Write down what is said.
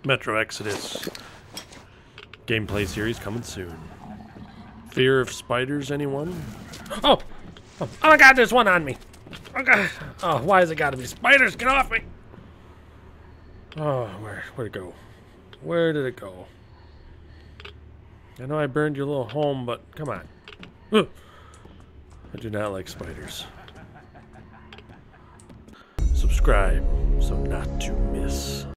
Metro Exodus gameplay series coming soon. Fear of spiders, anyone? Oh! Oh my god, there's one on me! Oh god! Oh, why has it gotta be spiders? Get off me! Oh, where'd it go? Where did it go? I know I burned your little home, but come on. Ugh. I do not like spiders. Subscribe so not to miss.